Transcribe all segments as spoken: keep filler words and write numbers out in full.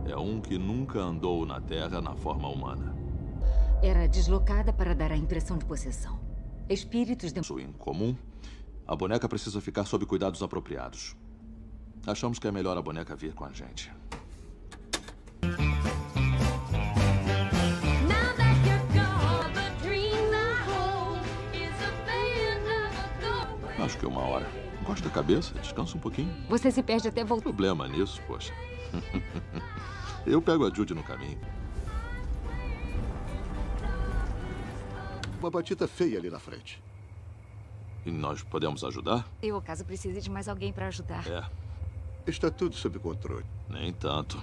É um que nunca andou na Terra na forma humana. Era deslocada para dar a impressão de possessão. Espíritos de... Isso incomum. A boneca precisa ficar sob cuidados apropriados. Achamos que é melhor a boneca vir com a gente. Acho que uma hora. Encosta a cabeça, descansa um pouquinho. Você se perde até voltar. Problema nisso, poxa. Eu pego a Judy no caminho. Uma batida feia ali na frente. E nós podemos ajudar? Eu, caso precise de mais alguém para ajudar. É. Está tudo sob controle. Nem tanto.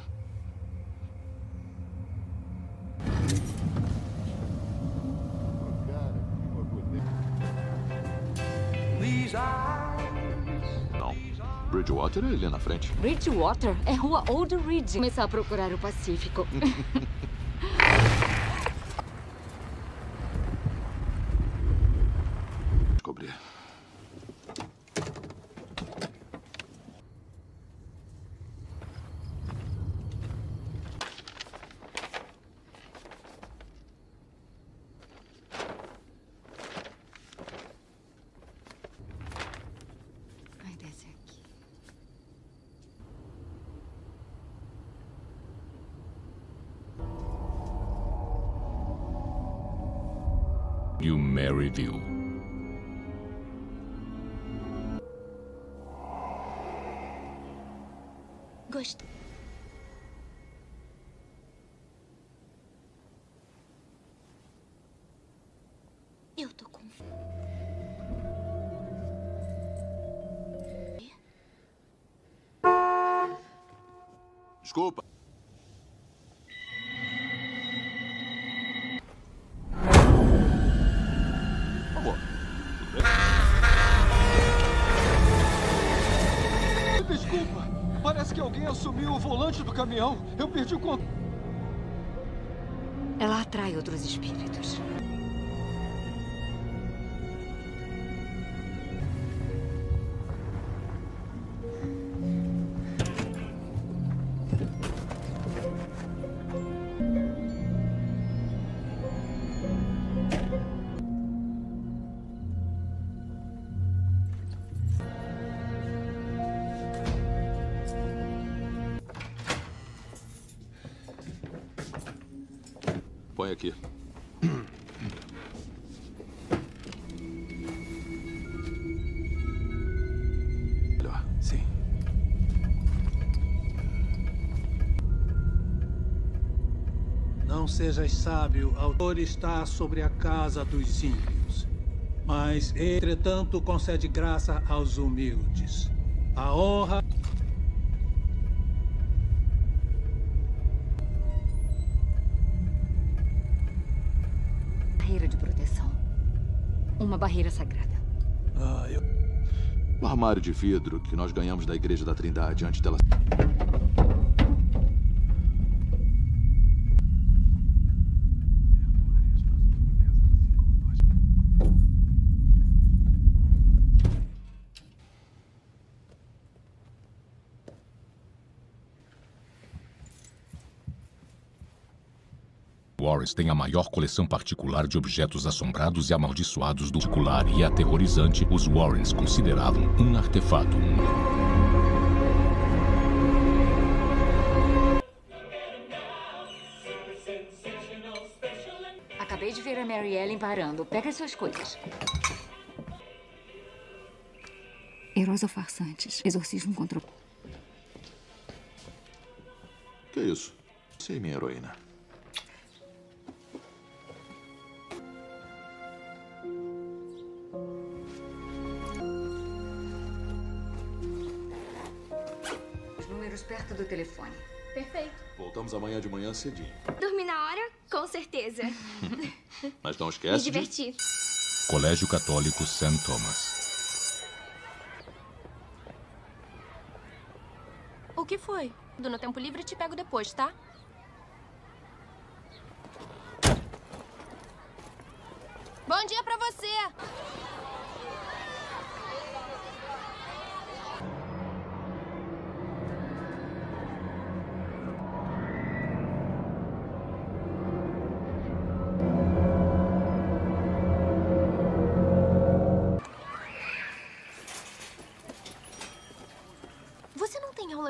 Não. Bridgewater é ali na frente. Bridgewater é rua Old Ridge. Começar a procurar o Pacífico. Descobri. Ai, desce aqui. New Maryville. Gostei. Eu tô com... Desculpa. Amor, tudo bem? Desculpa. Parece que alguém assumiu o volante do caminhão. Eu perdi o controle. Ela atrai outros espíritos. Põe aqui. Melhor. Sim. Não sejas sábio, o autor está sobre a casa dos ímpios. Mas, entretanto, concede graça aos humildes. A honra... Barreira de proteção. Uma barreira sagrada. Ah, eu... O armário de vidro que nós ganhamos da Igreja da Trindade antes dela... Warrens tem a maior coleção particular de objetos assombrados e amaldiçoados do particular e aterrorizante. Os Warrens consideravam um artefato. Acabei de ver a Mary Ellen parando. Pega as suas coisas. Heróis ou farsantes? Exorcismo contra o... Que isso? Sei, minha heroína. Os números perto do telefone. Perfeito. Voltamos amanhã de manhã cedinho. Dormir na hora? Com certeza. Mas não Me esquece de... divertir. Colégio Católico Saint Thomas. O que foi? No tempo livre te pego depois, tá? Bom dia pra você!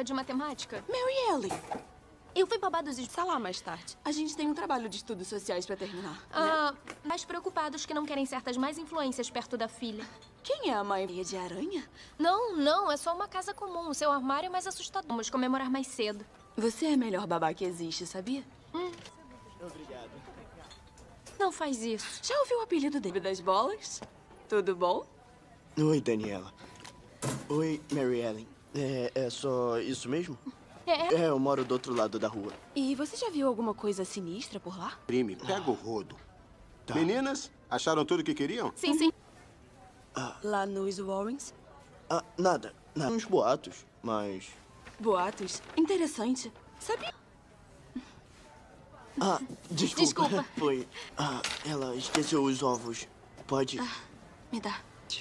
aula de matemática? Mary Ellen. Eu fui babados de... Sei lá mais tarde. A gente tem um trabalho de estudos sociais pra terminar. Ah, né? mais preocupados que não querem certas mais influências perto da filha. Quem é a mãe de aranha? Não, não. É só uma casa comum. O seu armário é mais assustador. Vamos comemorar mais cedo. Você é a melhor babá que existe, sabia? Hum. Obrigado. Não faz isso. Já ouviu o apelido dele das bolas? Tudo bom? Oi, Daniela. Oi, Mary Ellen. É, é só isso mesmo? É. É, eu moro do outro lado da rua. E você já viu alguma coisa sinistra por lá? Crime, pega o rodo. Tá. Meninas, acharam tudo o que queriam? Sim, sim. Ah. Lá nos Warrens? Ah, nada. nada. Uns boatos, mas... Boatos? Interessante. Sabia? Ah, desculpa. Desculpa. Foi... Ah, ela esqueceu os ovos. Pode... Ah, me dá.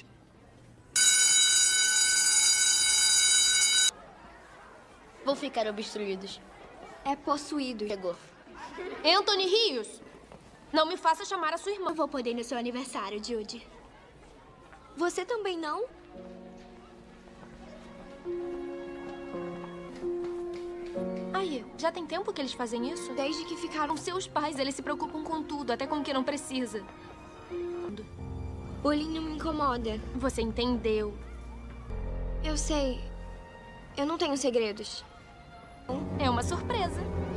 Vão ficar obstruídos. É possuído. Pegou. Anthony Rios, não me faça chamar a sua irmã. Eu vou poder ir no seu aniversário, Judy. Você também não? Aí, já tem tempo que eles fazem isso? Desde que ficaram... Seus pais, eles se preocupam com tudo, até com o que não precisa. Bullying não me incomoda. Você entendeu. Eu sei. Eu não tenho segredos. É uma surpresa.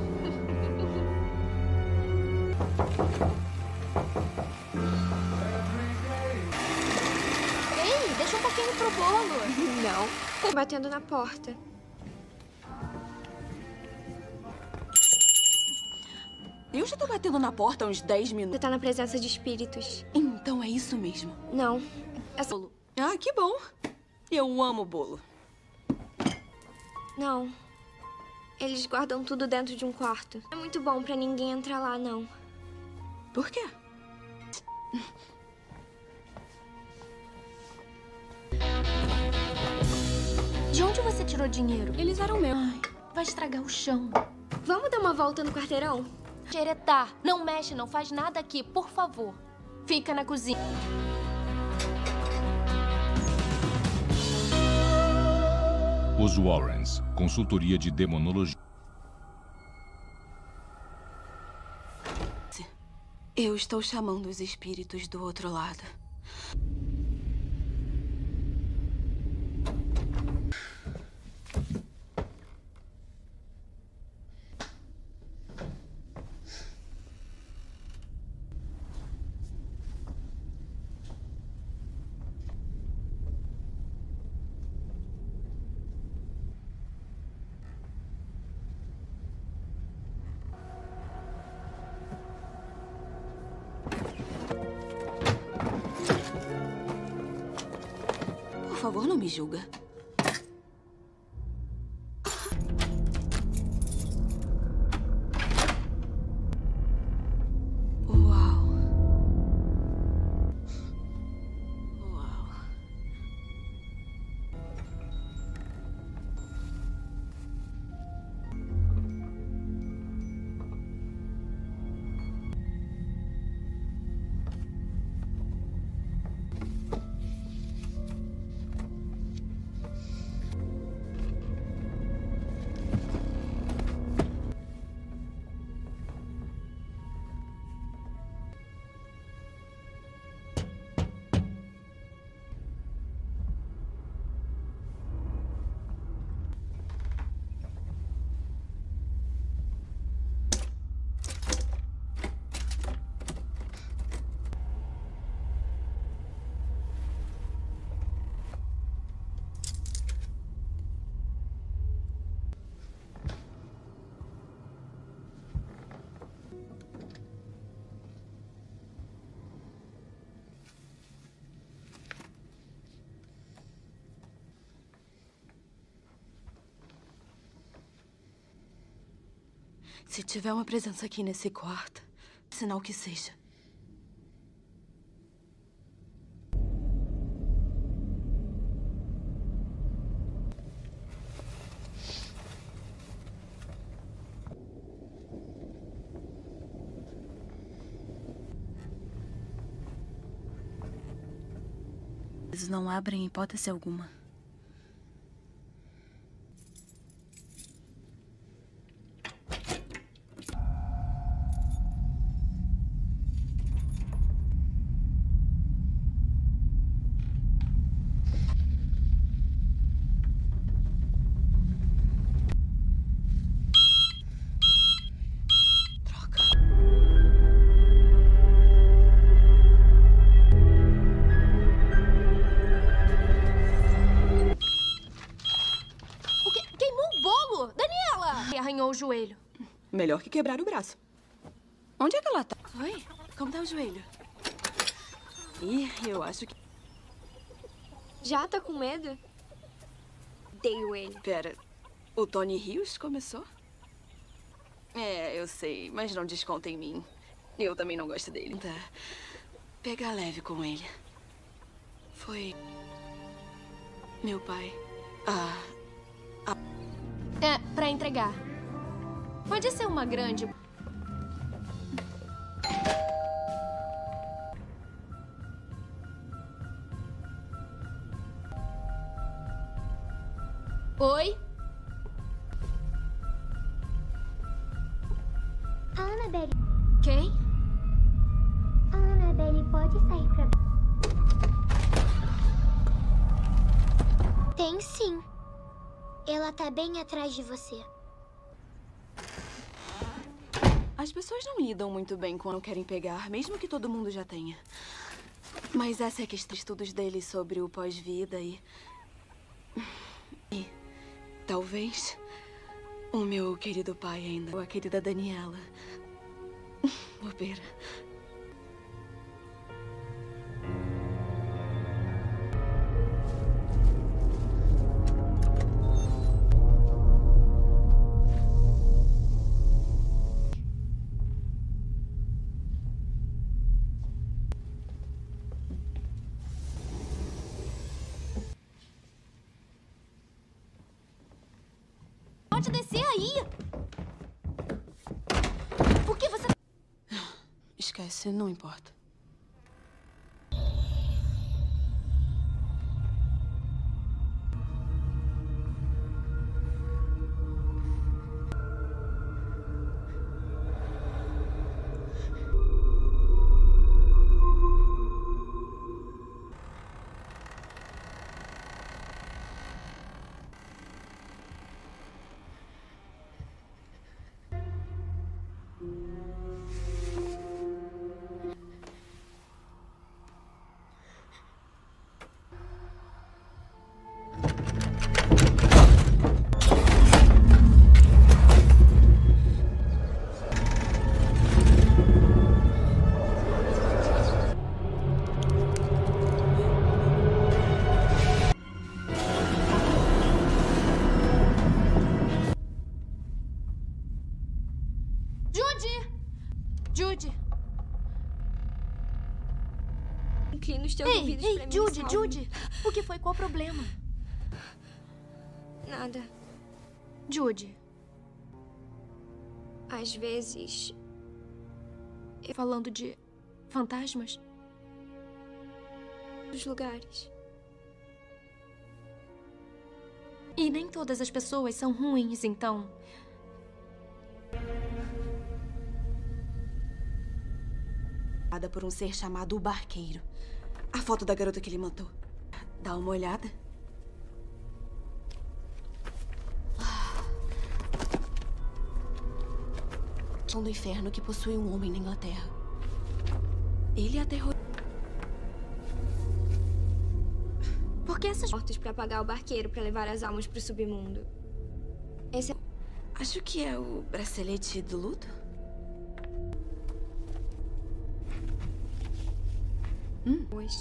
Ei, deixa um pouquinho pro bolo. Não. Tô batendo na porta. Eu já tô batendo na porta há uns dez minutos. Você tá na presença de espíritos. Então é isso mesmo. Não. É bolo. Ah, que bom. Eu amo bolo. Não. Eles guardam tudo dentro de um quarto. Não é muito bom pra ninguém entrar lá, não. Por quê? De onde você tirou dinheiro? Eles eram meus. Ai, vai estragar o chão. Vamos dar uma volta no quarteirão? Xeretá, não mexe, não faz nada aqui, por favor. Fica na cozinha. Os Warrens, consultoria de demonologia. Eu estou chamando os espíritos do outro lado. Por favor, não me julga. Uau. Uau. Se tiver uma presença aqui nesse quarto, sinal que seja. Eles não abrem hipótese alguma. joelho. Melhor que quebrar o braço. Onde é que ela tá? Oi, como tá o joelho? Ih, eu acho que... Já tá com medo? Odeio ele. Pera, o Tony Rios começou? É, eu sei, mas não desconta em mim. Eu também não gosto dele. Tá. Pega leve com ele. Foi... meu pai. Ah... ah. É, pra entregar. Pode ser uma grande... Oi? A Annabelle. Quem? A Annabelle pode sair pra... Tem sim. Ela tá bem atrás de você. As pessoas não lidam muito bem quando querem pegar, mesmo que todo mundo já tenha. Mas essa é a questão de estudos dele sobre o pós-vida e... E talvez o meu querido pai ainda, ou a querida Daniela. Bobeira. Pode descer aí. Por que você... Esquece, não importa. Inclina os teus ei, ouvidos ei, pra mim. Judy, Judy. O que foi? Qual o problema? Nada. Judy. Às vezes... Eu... Falando de fantasmas? Dos lugares. E nem todas as pessoas são ruins, então... Por um ser chamado o Barqueiro. A foto da garota que ele matou. Dá uma olhada. São do inferno que possui um homem na Inglaterra. Ele aterrou... Por que essas portas pra pagar o barqueiro pra levar as almas pro submundo? Esse é... Acho que é o bracelete do luto. Hum?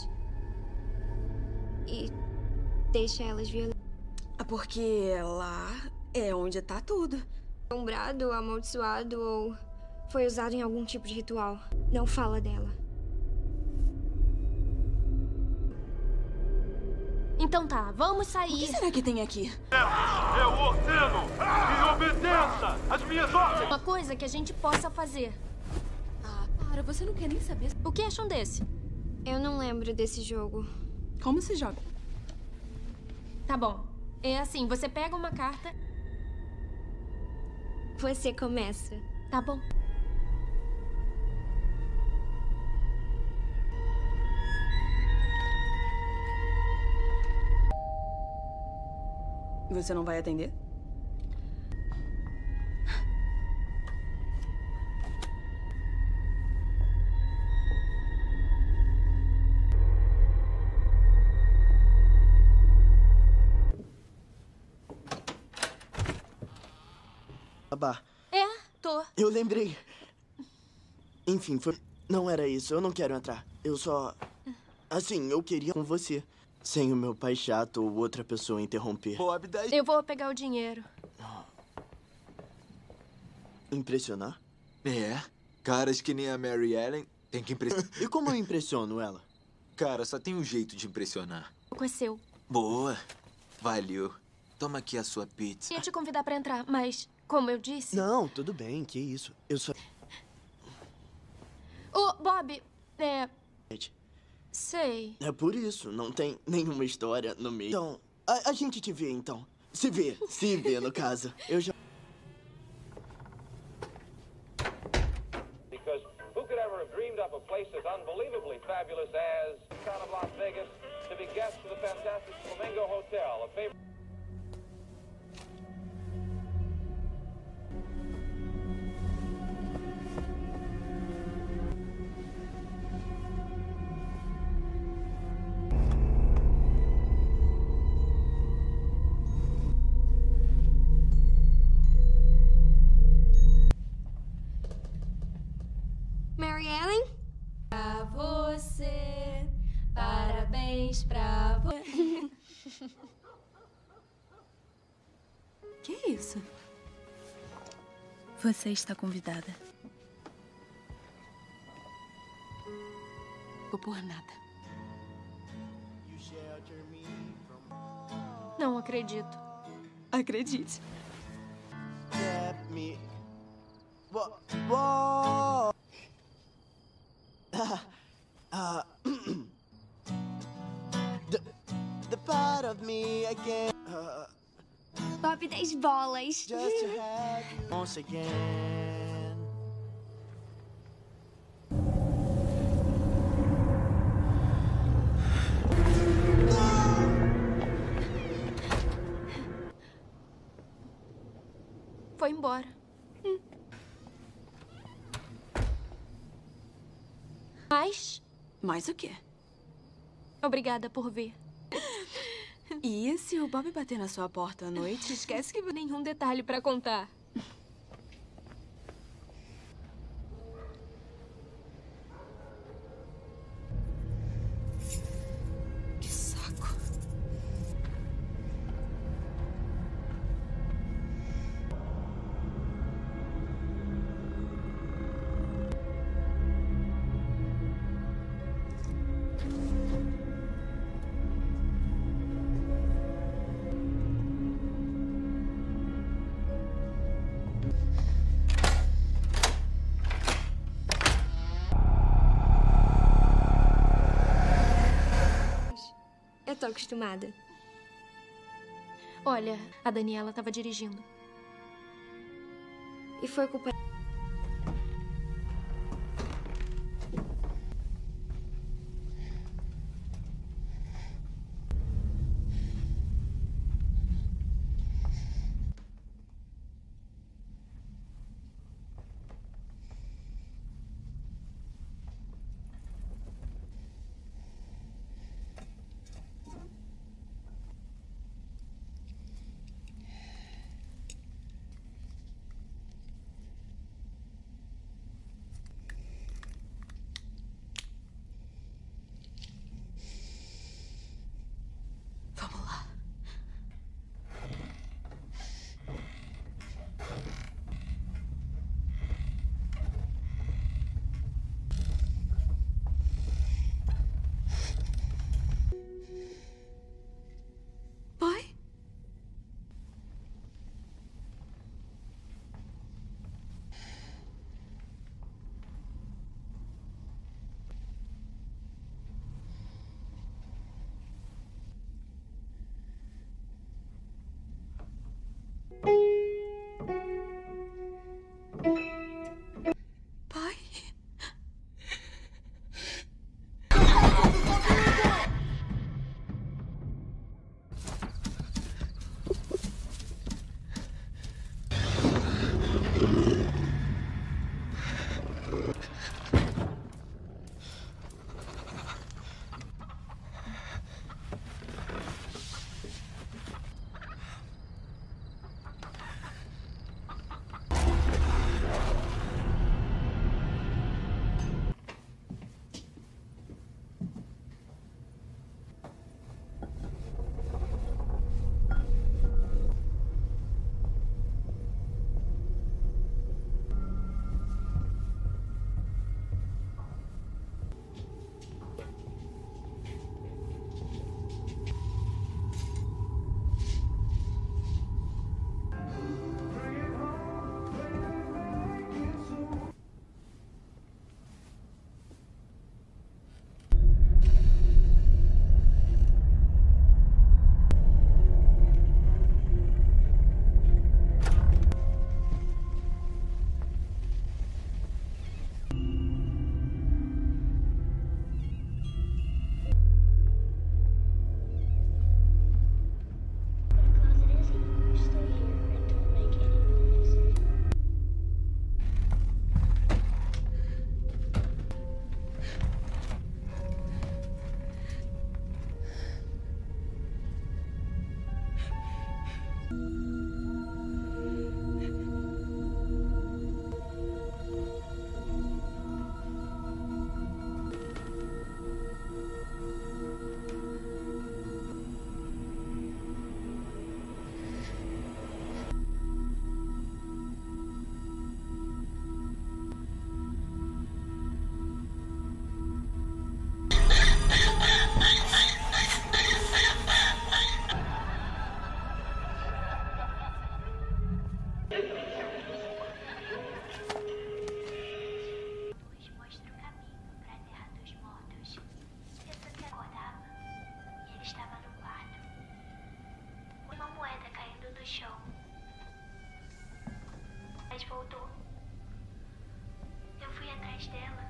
E deixa elas violentas. Porque lá é onde tá tudo. Assombrado, amaldiçoado ou foi usado em algum tipo de ritual. Não fala dela. Então tá, vamos sair. O que será que tem aqui? Eu ordeno e obedeça as minhas ordens. Uma coisa que a gente possa fazer. Ah, para, você não quer nem saber. O que acham desse? Eu não lembro desse jogo. Como se joga? Tá bom. É assim, você pega uma carta... Você começa. Tá bom. Você não vai atender? Babá. voltou. Eu lembrei. Enfim, foi... não era isso. Eu não quero entrar. Eu só... Assim, eu queria com você. Sem o meu pai chato ou outra pessoa interromper. Bob, daí... Eu vou pegar o dinheiro. Impressionar? É. Caras que nem a Mary Ellen tem que impressionar. E como eu impressiono ela? Cara, só tem um jeito de impressionar. O é seu. Boa. Valeu. Toma aqui a sua pizza. Ia te convidar pra entrar, mas, como eu disse... Não, tudo bem. Que isso. Eu só... Ô, Bob, é... Sei. É por isso. Não tem nenhuma história no meio. Então, a, a gente te vê, então. Se vê. Se vê, no caso. Eu já... Because who could ever have dreamed up a place as unbelievably fabulous as the town of Las Vegas to be guests of the fantastic Flamingo Hotel, a favorite... Mary Ellen? Pra você, parabéns pra você. Que isso? Você está convidada. Ou por nada. Não acredito. Acredite. Let me... Whoa, whoa. Uh, uh, the, the part of me again. Uh, Bob das bolas. Just to have you once again. Foi embora. Hum. Mas... Mais o quê? Obrigada por vir. E se o Bob bater na sua porta à noite, esquece que... Nenhum detalhe pra contar. Que saco. Eu tô acostumada. Olha, a Daniela tava dirigindo. E foi culpa... Vamos lá. Pai? Pai? atrás dela.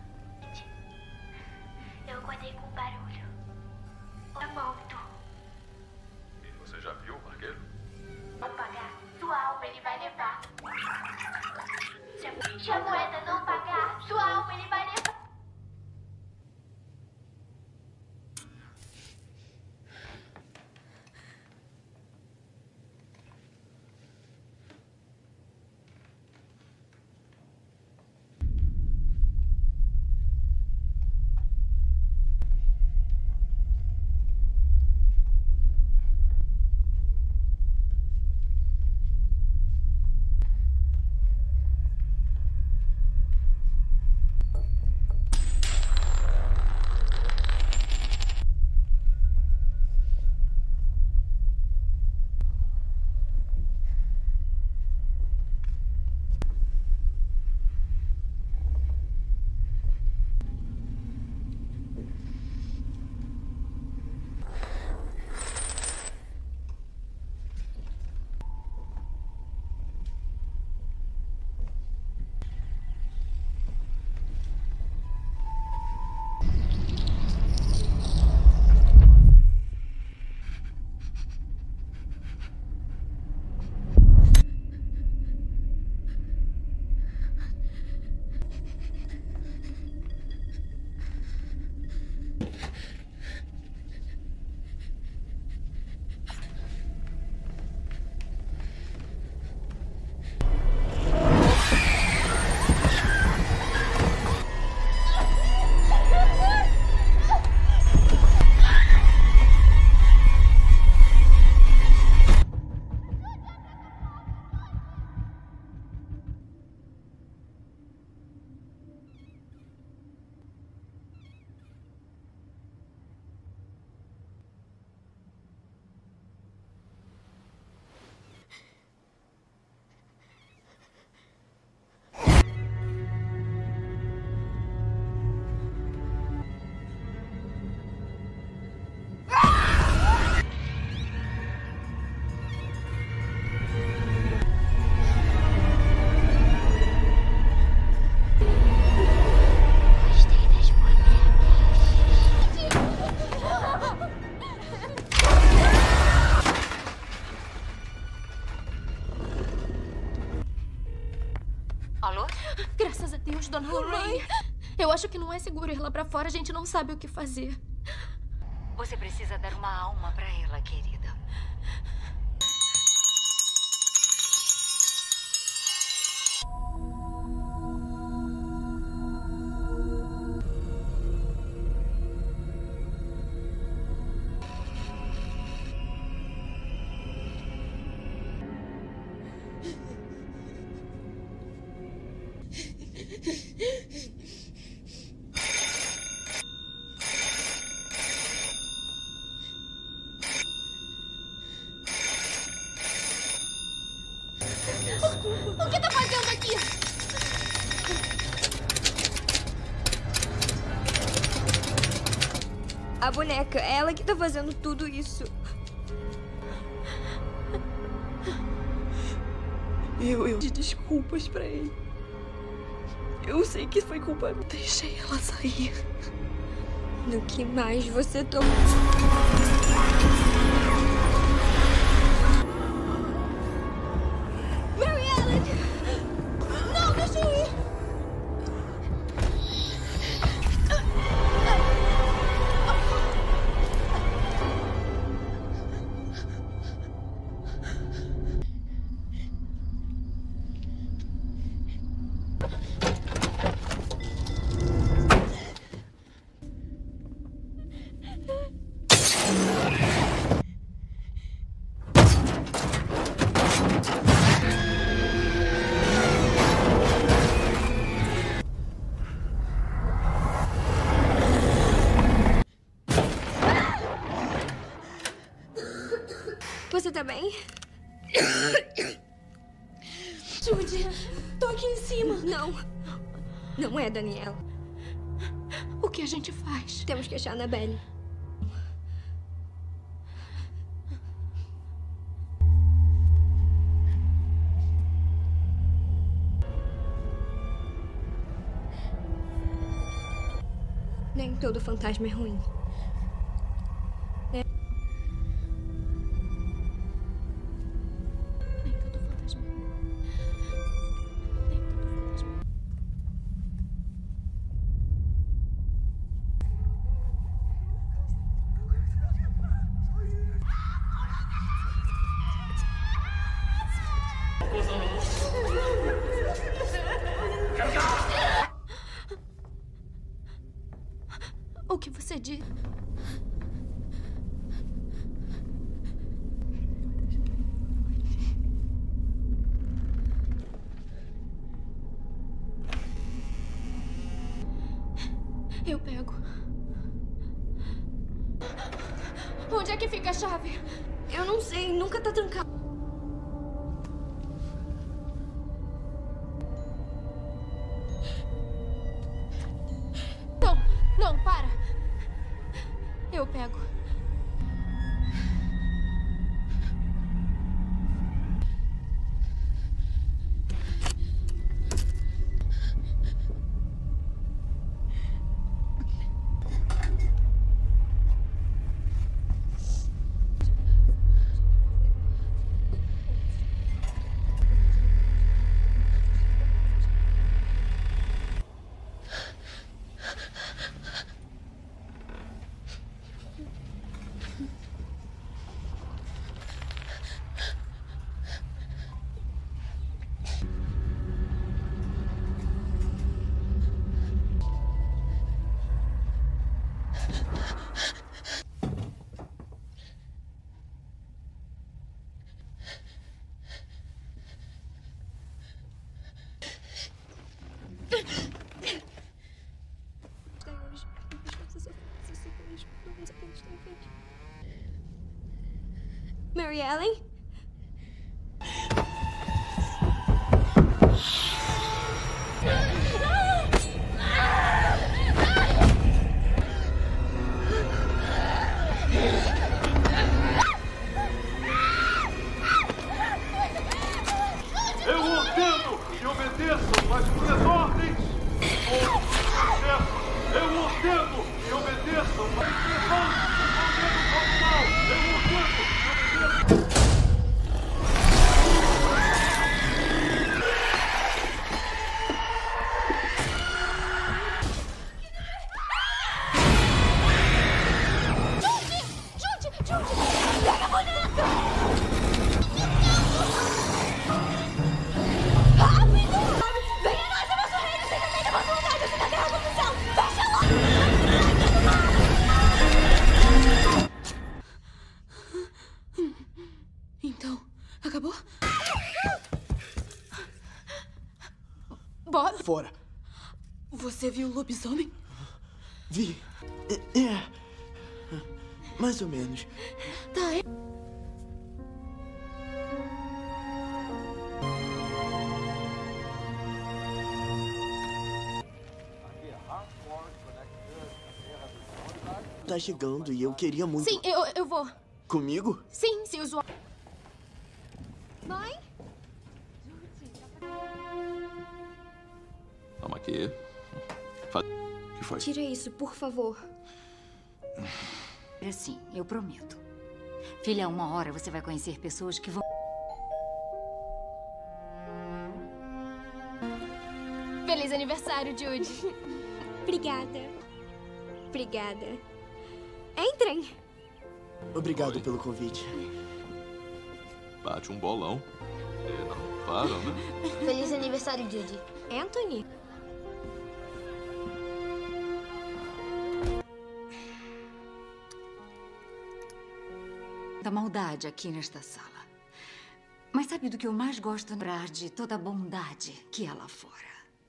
Eu acordei com barulho. Eu volto. E você já viu o barqueiro? Não pagar sua alma, ele vai levar. Se a moeda não pagar sua alma, ele vai levar. Graças a Deus, dona Lorraine. Eu acho que não é seguro ir lá pra fora. A gente não sabe o que fazer. Você precisa dar uma alma pra ela, querida. O que tá fazendo aqui? A boneca, é ela que tá fazendo tudo isso. Eu, eu de desculpas pra ele. Eu sei que foi culpa minha. Deixei ela sair. No que mais você tomou? Mary Ellen! Não, deixa eu ir! Você tá bem? Judy, tô aqui em cima. Não. Não é, Daniela. O que a gente faz? Temos que achar a Annabelle. Nem todo fantasma é ruim. É. Nem todo fantasma é ruim. Nem todo fantasma é ruim. O que você diz? Eu pego. Onde é que fica a chave? Eu não sei, nunca tá trancado. Não, não, para. Eu pego. Mary Ellen? Eu ordeno que obedeçam as minhas ordens. Eu ordeno que obedeçam as minhas ordens. Eu ordeno que obedeçam. Então, acabou? Bob? Fora. Você viu o lobisomem? Vi. É. é. Mais ou menos. Tá, é. Tá chegando e eu queria muito... Sim, eu, eu vou. Comigo? Sim, se o usuário... Mãe? Toma aqui. O que foi? Tira isso, por favor. É sim, eu prometo. Filha, uma hora você vai conhecer pessoas que vão... Feliz aniversário, Judy. Obrigada. Obrigada. Entrem. Obrigado pelo convite. Bate um bolão. E não para, né? Feliz aniversário, Judy. Anthony. Da maldade aqui nesta sala. Mas sabe do que eu mais gosto? Lembrar de toda a bondade que há lá fora.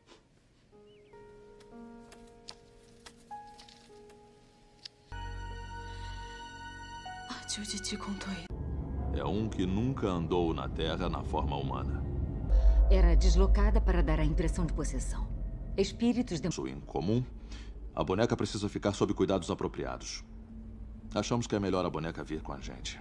A Judy te contou isso. É um que nunca andou na Terra na forma humana. Era deslocada para dar a impressão de possessão. Espíritos de... Isso incomum. A boneca precisa ficar sob cuidados apropriados. Achamos que é melhor a boneca vir com a gente.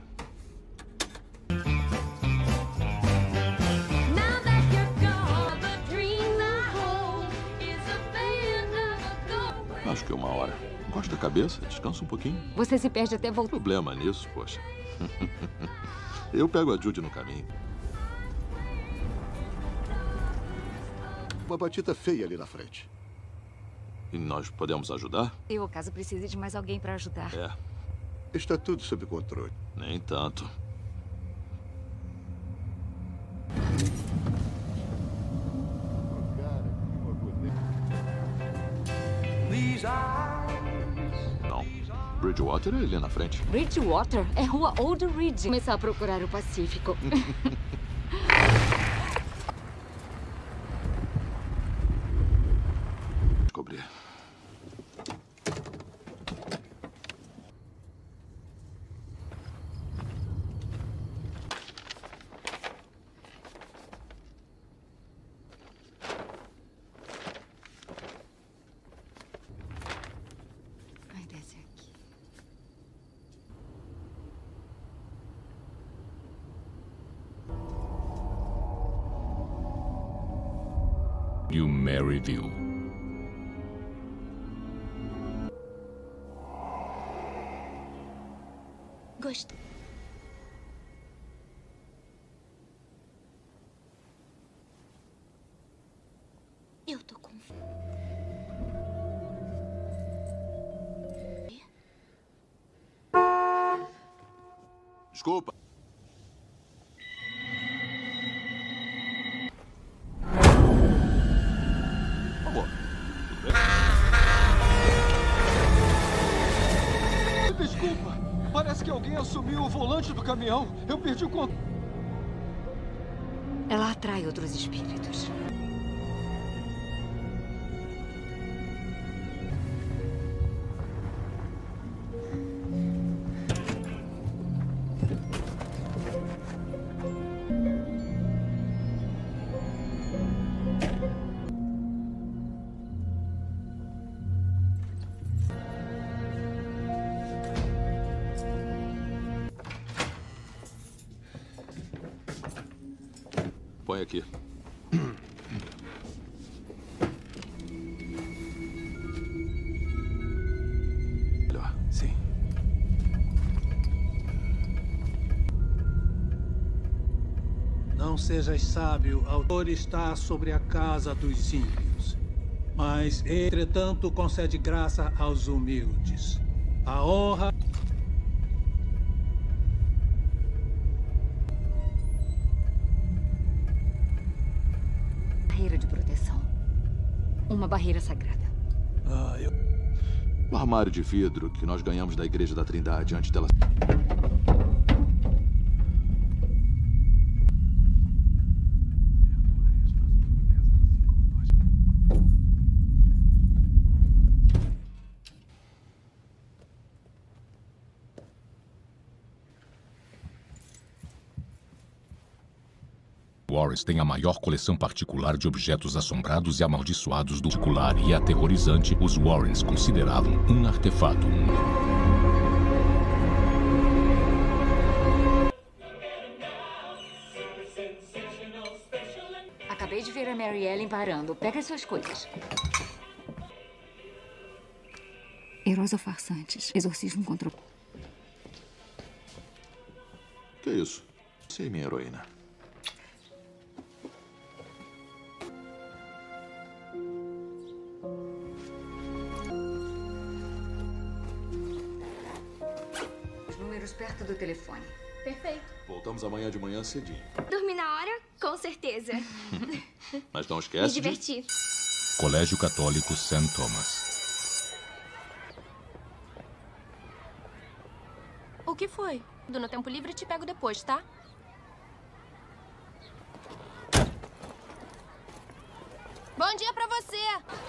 Acho que uma hora. Encosta a cabeça, descansa um pouquinho. Você se perde até voltar. Problema nisso, poxa. Eu pego a Judy no caminho. Uma batida feia ali na frente. E nós podemos ajudar? Eu, caso precise de mais alguém para ajudar. É. Está tudo sob controle. Nem tanto. Não. Bridgewater é ali na frente. Bridgewater é rua Old Ridge. Começar a procurar o Pacífico. Descobri. Ai, desce aqui. New Maryville. Gostei. Eu tô com Desculpa. Amor, tudo bem? Desculpa. Parece que alguém assumiu o volante do caminhão. Eu perdi o controle. Ela atrai outros espíritos. Põe aqui. Melhor. Sim. Não sejas sábio, o autor está sobre a casa dos ímpios. Mas, entretanto, concede graça aos humildes. A honra... Barreira de proteção. Uma barreira sagrada. Ah, eu... O armário de vidro que nós ganhamos da Igreja da Trindade antes dela... Warrens tem a maior coleção particular de objetos assombrados e amaldiçoados do particular e aterrorizante. Os Warrens consideravam um artefato único. Acabei de ver a Mary Ellen parando. Pega as suas coisas. Heróis ou farsantes? Exorcismo contra... Que isso? Sei, minha heroína. Os números perto do telefone. Perfeito. Voltamos amanhã de manhã cedinho. Dormir na hora? Com certeza. Mas não Me esquece de... divertir. Colégio Católico Saint Thomas. O que foi? No tempo livre te pego depois, tá? Bom dia pra você!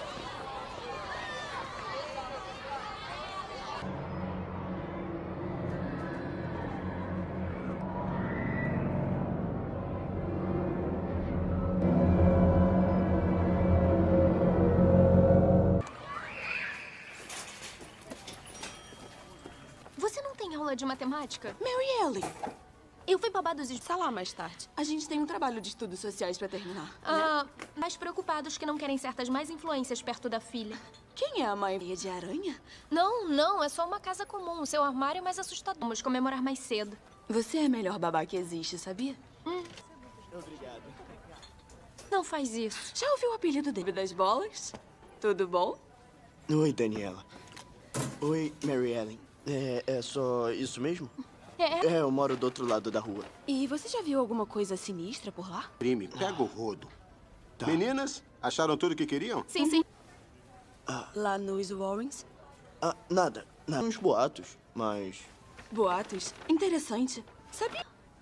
Você não tem aula de matemática? Mary Ellen! Eu fui babados de... Sei lá mais tarde. A gente tem um trabalho de estudos sociais pra terminar. Ah, né? Pais preocupados que não querem certas mais influências perto da filha. Quem é a mãe de aranha? Não, não, é só uma casa comum. O seu armário é mais assustador. Vamos comemorar mais cedo. Você é a melhor babá que existe, sabia? Hum. Obrigado. Não faz isso. Já ouviu o apelido dele das bolas? Tudo bom? Oi, Daniela. Oi, Mary Ellen. É, é só isso mesmo? É. É, eu moro do outro lado da rua. E você já viu alguma coisa sinistra por lá? Crime, pega o rodo. Tá. Meninas, acharam tudo o que queriam? Sim, sim. Ah, lá nos Warrens? Ah, nada. nada. Uns boatos, mas... Boatos? Interessante. Sabia?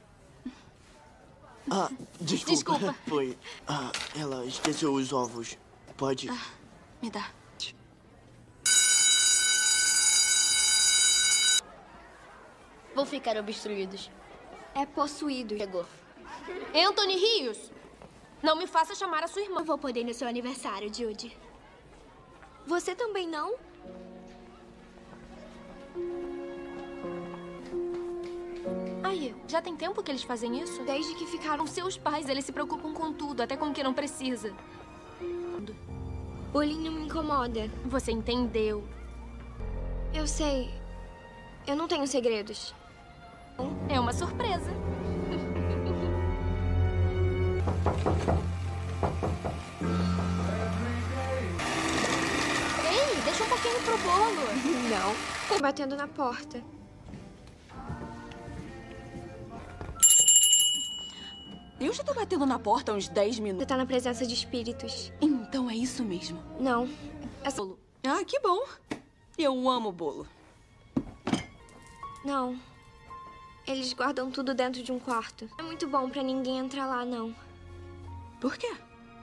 Ah, desculpa. Desculpa. Foi. Ah, ela esqueceu os ovos. Pode... Ah, me dá. Vão ficar obstruídos. É possuído. Chegou. Anthony Rios, não me faça chamar a sua irmã. Não vou poder ir no seu aniversário, Judy. Você também não? Aí, já tem tempo que eles fazem isso? Desde que ficaram... Seus pais, eles se preocupam com tudo, até com o que não precisa. Bullying não me incomoda. Você entendeu. Eu sei. Eu não tenho segredos. É uma surpresa. Ei, deixa um pouquinho pro bolo. Não. Batendo na porta. Eu já tô batendo na porta há uns dez minutos. Você tá na presença de espíritos. Então é isso mesmo. Não. É bolo. Ah, que bom. Eu amo bolo. Não. Eles guardam tudo dentro de um quarto. Não é muito bom pra ninguém entrar lá, não. Por quê?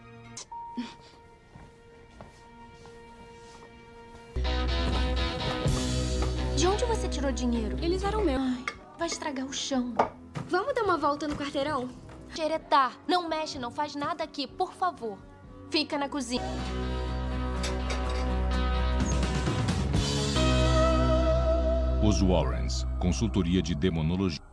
De onde você tirou dinheiro? Eles eram meus. Ai, vai estragar o chão. Vamos dar uma volta no quarteirão? Xeretá, não mexe, não faz nada aqui, por favor. Fica na cozinha. Os Warrens, consultoria de demonologia.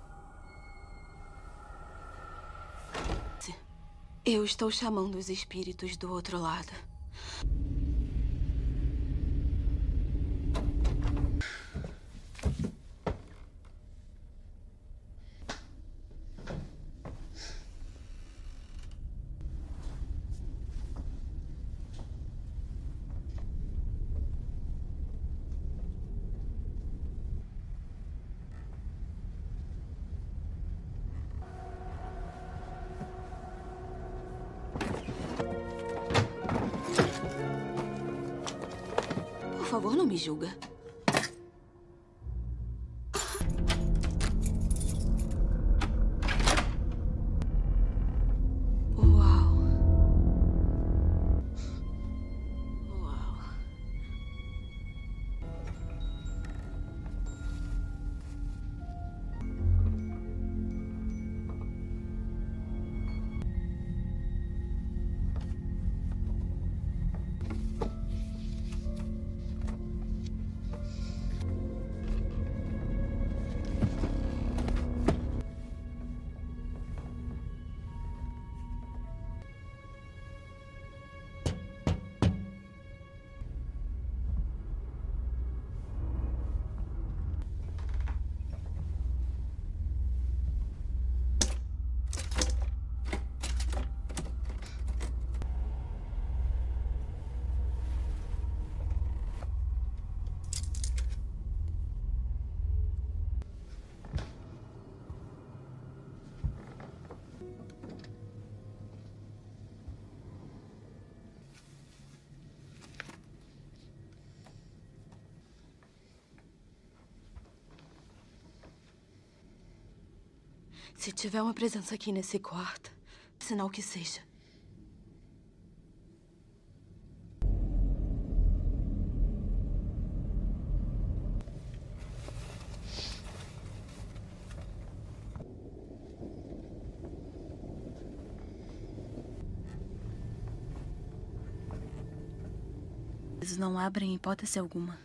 Eu estou chamando os espíritos do outro lado. Por favor, não me julga. Uau. Uau. Se tiver uma presença aqui nesse quarto, sinal que seja. Eles não abrem hipótese alguma.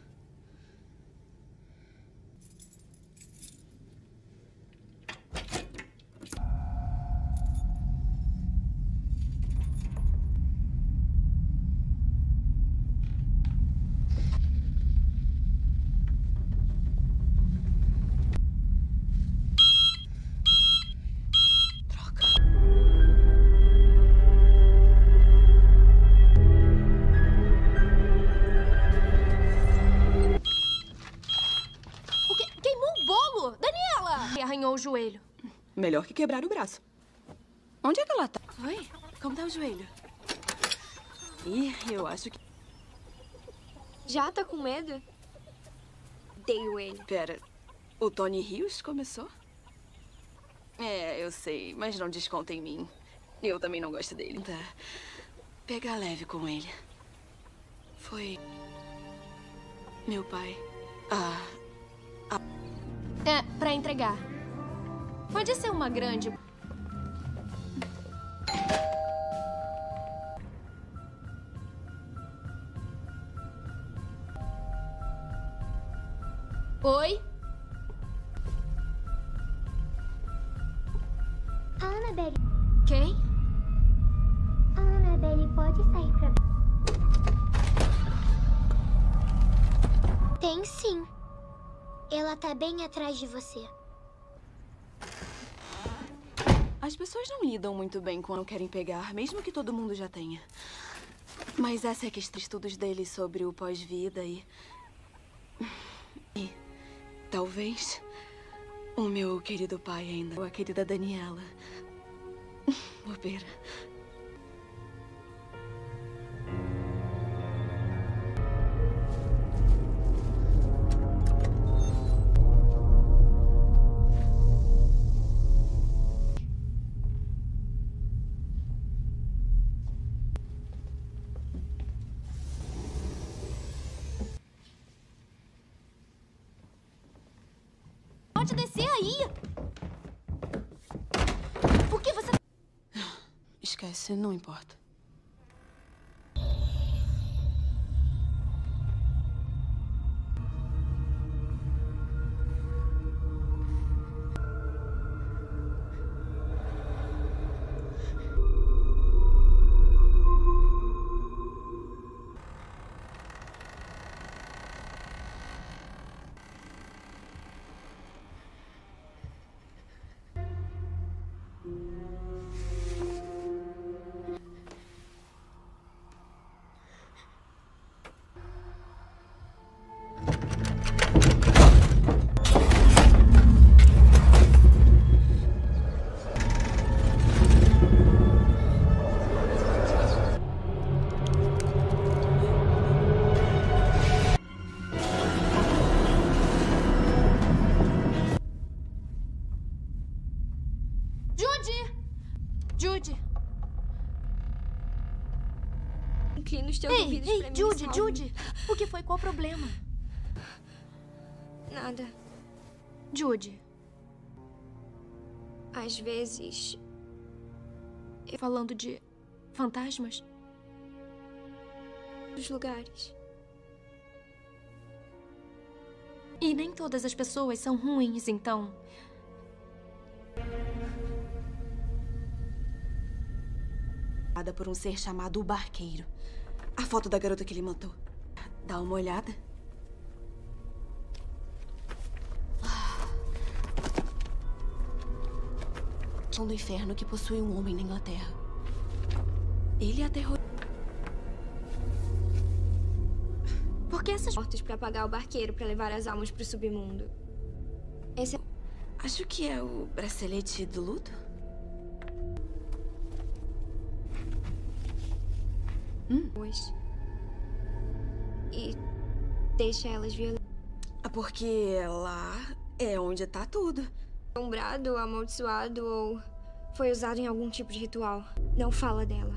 Melhor que quebrar o braço. Onde é que ela tá? Oi, como tá o joelho? Ih, eu acho que... Já tá com medo? Odeio ele. Pera, o Tony Rios começou? É, eu sei, mas não desconta em mim. Eu também não gosto dele. Tá. Pega leve com ele. Foi... meu pai. Ah... ah. É, pra entregar. Pode ser uma grande... Oi? A Annabelle. Quem? A Annabelle pode sair pra... Tem sim. Ela tá bem atrás de você. As pessoas não lidam muito bem quando querem pegar, mesmo que todo mundo já tenha. Mas essa é a questão de estudos dele sobre o pós-vida e... E talvez o meu querido pai ainda, ou a querida Daniela. Bobeira. Pode descer aí. Por que você... Esquece, não importa. Judy! Inclina os teus Ei, ouvidos ei, pra mim, Judy, salve. Judy! O que foi? Qual o problema? Nada. Judy. Às vezes... Eu... Falando de fantasmas? Dos lugares. E nem todas as pessoas são ruins, então... Por um ser chamado o Barqueiro. A foto da garota que ele matou. Dá uma olhada. Som do inferno que possui um homem na Inglaterra. Ele aterrou. Por que essas portas pra pagar o barqueiro pra levar as almas pro submundo? Esse é... Acho que é o bracelete do luto. Hum. E deixa elas violentas. Porque lá é onde tá tudo. Assombrado, amaldiçoado ou foi usado em algum tipo de ritual. Não fala dela.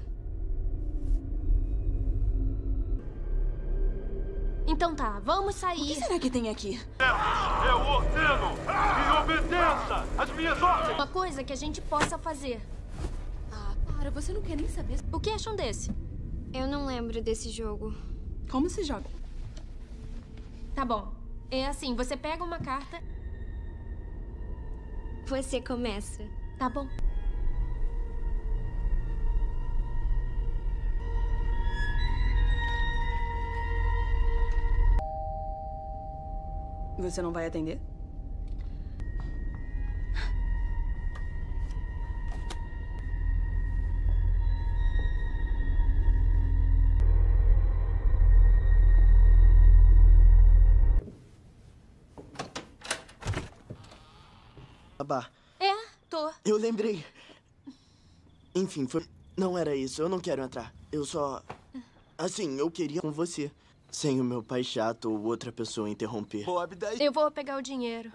Então tá, vamos sair. O que será que tem aqui? Eu ordeno e obedeça as minhas ordens. Uma coisa que a gente possa fazer. Ah, para, você não quer nem saber. O que acham desse? Eu não lembro desse jogo. Como se joga? Tá bom. É assim, você pega uma carta... Você começa. Tá bom. Você não vai atender? Babá. É, voltou. Eu lembrei. Enfim, foi... não era isso. Eu não quero entrar. Eu só... Assim, eu queria com você. Sem o meu pai chato ou outra pessoa interromper. Bob, daí... Eu vou pegar o dinheiro.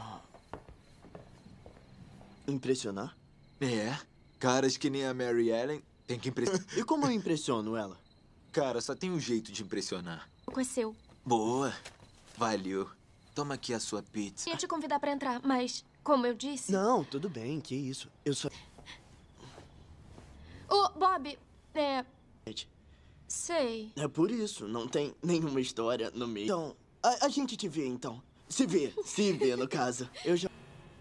Impressionar? É. Caras que nem a Mary Ellen tem que impressionar. E como eu impressiono ela? Cara, só tem um jeito de impressionar. O é seu. Boa. Valeu. Toma aqui a sua pizza. Ia te convidar pra entrar, mas, como eu disse... Não, tudo bem. Que isso. Eu só... Ô, Bob, é... Sei. É por isso. Não tem nenhuma história no meio. Então, a, a gente te vê, então. Se vê. Se vê, no caso. Eu já...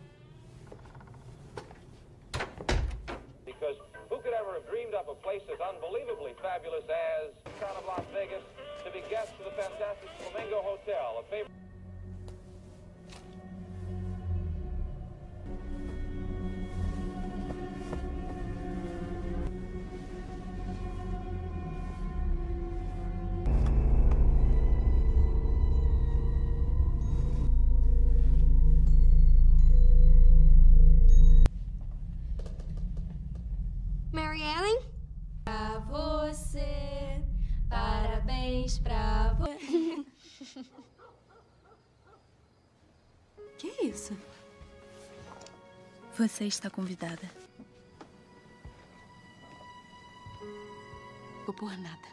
Because who could ever have dreamed up a place as unbelievably fabulous as town of Las Vegas to be guests of the fantastic Flamingo Hotel, a favorite... Mary Ellen? Pra você, parabéns pra você. Que isso? Você está convidada. Ou por nada.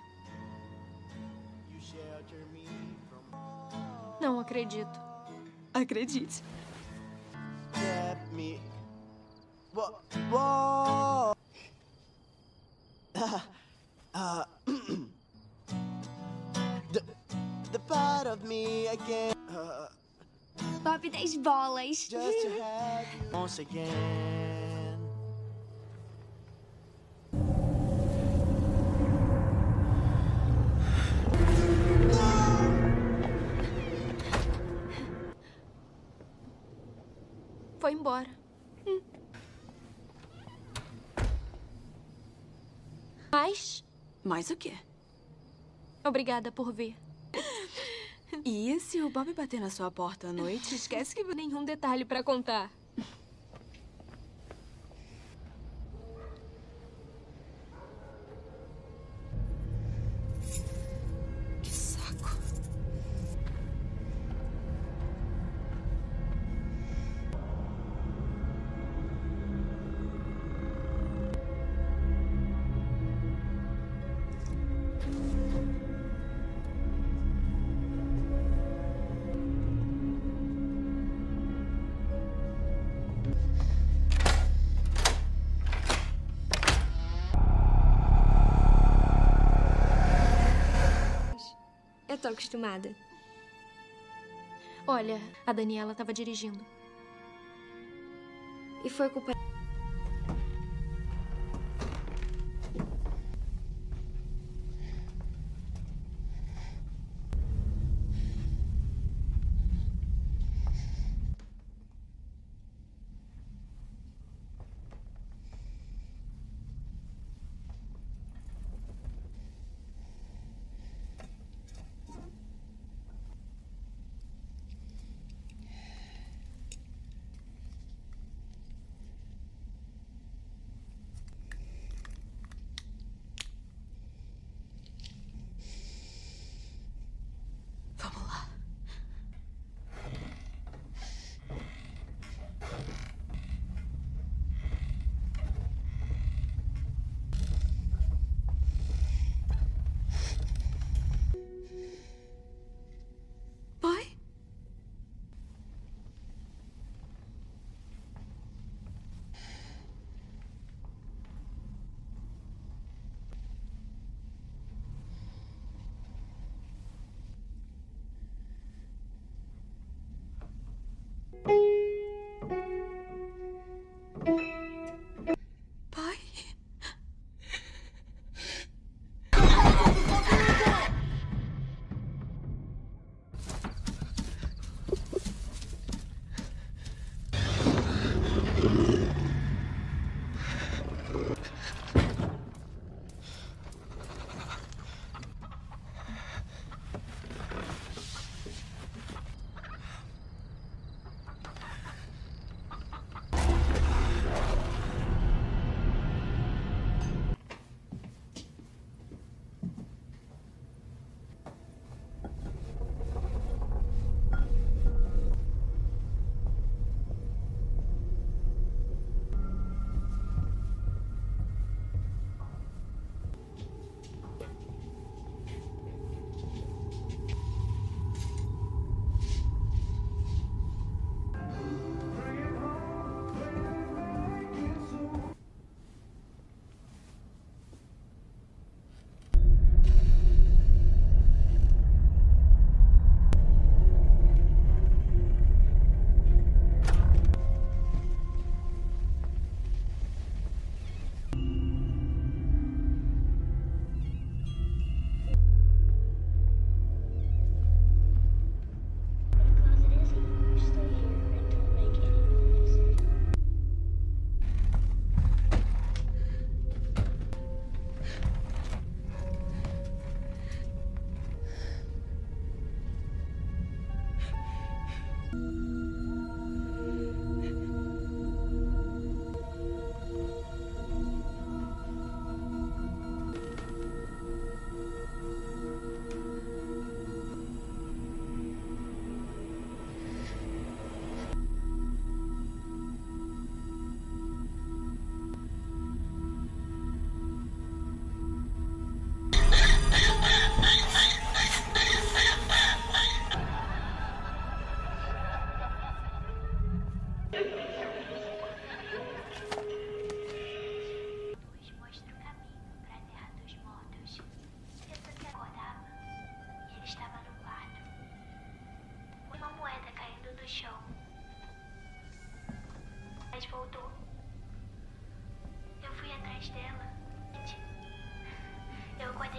Não acredito. Acredite. Let me... Whoa, whoa. Uh, uh, the, the part of me again. Uh, Bob das bolas. Just to have you once again. Foi embora. Hum. Mas... Mais o quê? Obrigada por vir. E se o Bob bater na sua porta à noite, esquece que... Nenhum detalhe pra contar. Que saco. Eu tô acostumada. Olha, a Daniela tava dirigindo. E foi culpa...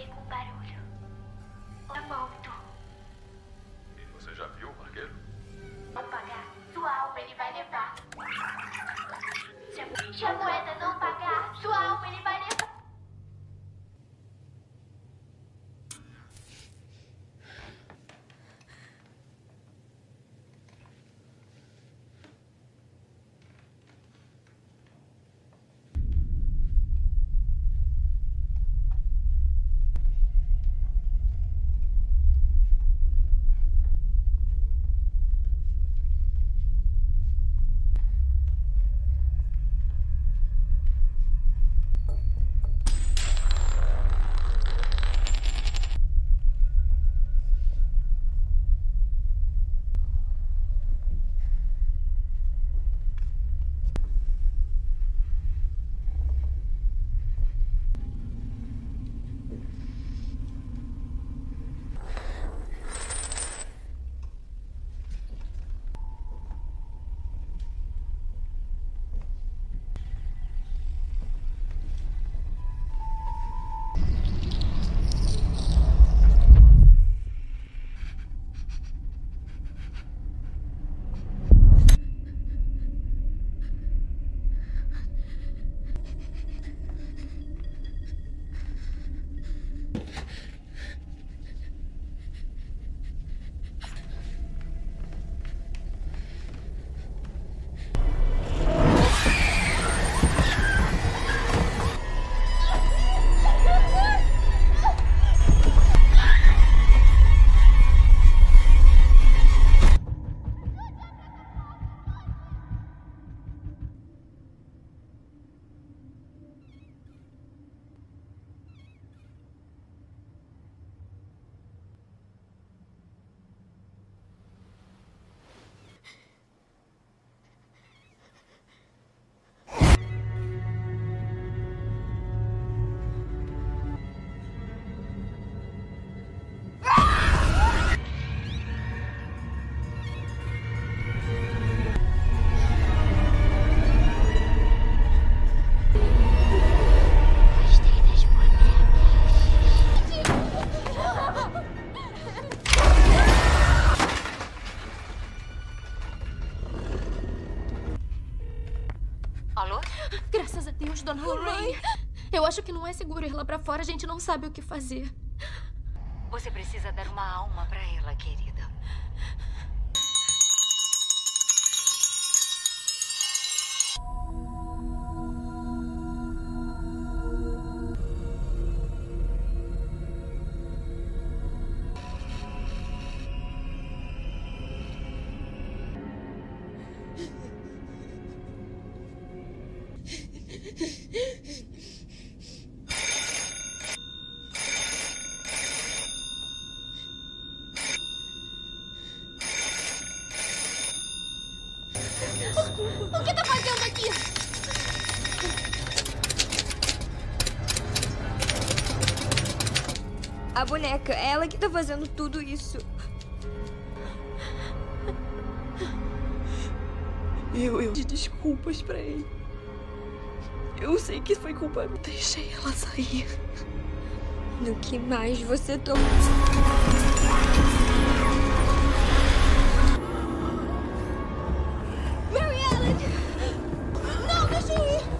ouviu um barulho. Eu volto. E você já viu o barqueiro? Não pagar sua alma, ele vai levar. Se a moeda não pagar sua alma, ele vai levar. Graças a Deus, dona Lorraine. Eu acho que não é seguro ir lá pra fora. A gente não sabe o que fazer. Você precisa dar uma alma pra ela, querida. O que tá fazendo aqui? A boneca, é ela que tá fazendo tudo isso. Eu, eu de desculpas pra ele. Eu sei que foi culpa minha. Deixei ela sair. No que mais você tomou? Mary Ellen! Não, deixa eu ir!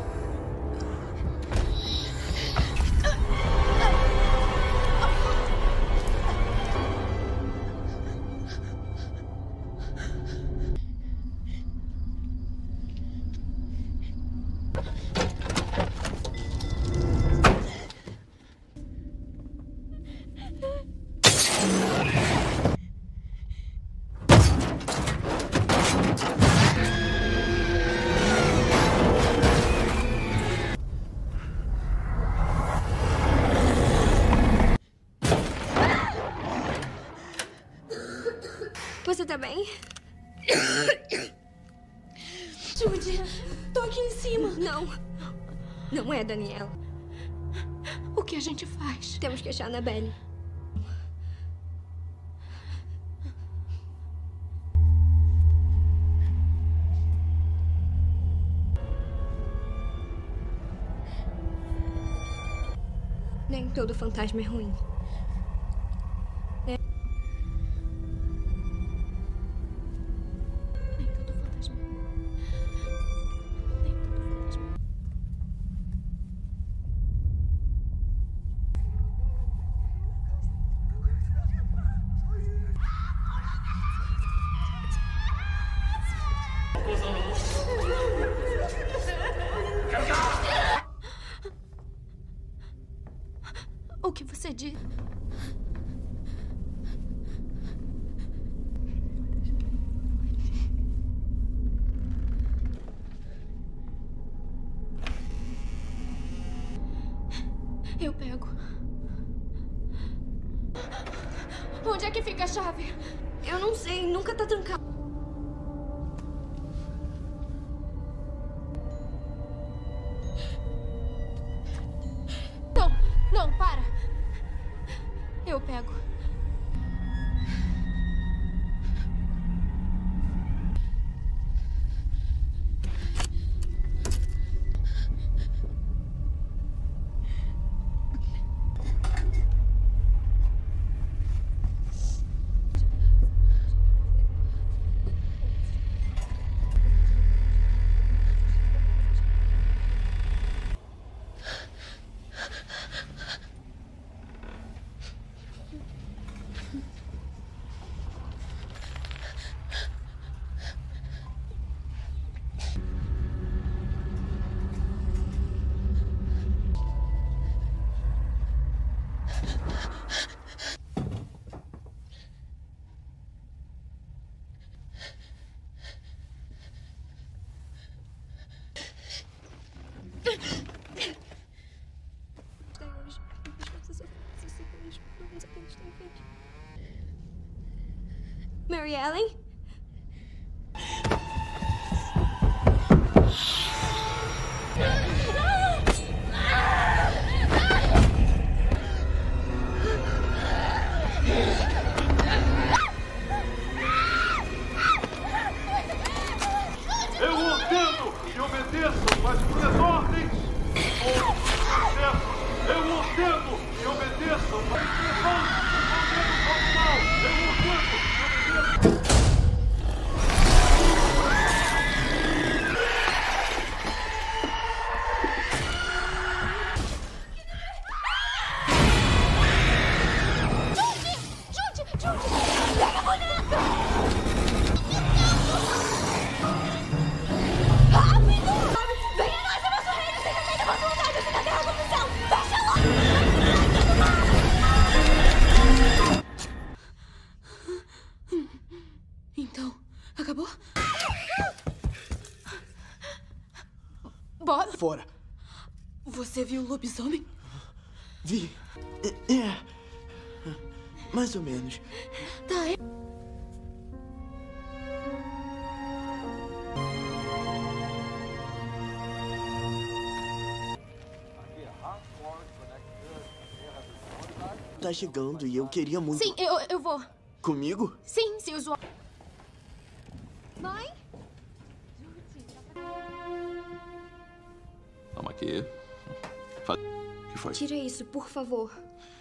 Você tá bem? Judy, tô aqui em cima. Não. Não é, Daniela. O que a gente faz? Temos que achar a Annabelle. Nem todo fantasma é ruim. É. Nem todo fantasma é ruim. Nem todo fantasma é ruim. O que você diz? Eu pego. Onde é que fica a chave? Eu não sei, nunca tá trancado. Não, não, para. Eu pego. Mary Ellen? Eu ordeno que obedeçam às minhas ordens. Todos os processos, eu ordeno que obedeçam às minhas ordens. Eu ordeno que obedeçam. Então, acabou? Bob? Fora. Você viu o lobisomem? Vi. É. é. Mais ou menos. Tá, é. Tá chegando e eu queria muito... Sim, eu, eu vou. Comigo? Sim, se os... Mãe? Toma aqui. O que foi? Tira isso, por favor.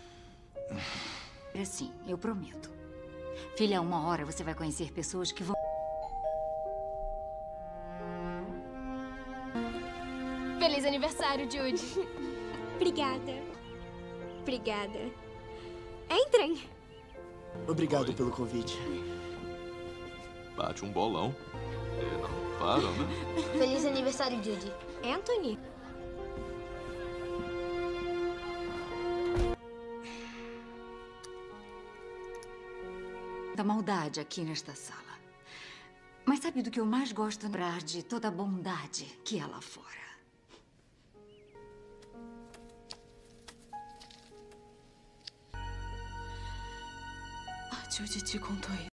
É sim, eu prometo. Filha, uma hora você vai conhecer pessoas que vão... Feliz aniversário, Judy. Obrigada. Obrigada. Entrem. Obrigado Oi. pelo convite. Bate um bolão. E não param, né? Feliz aniversário, Judy. Anthony? Da maldade aqui nesta sala. Mas sabe do que eu mais gosto? Lembrar de toda a bondade que há lá fora. A Judy te contou isso.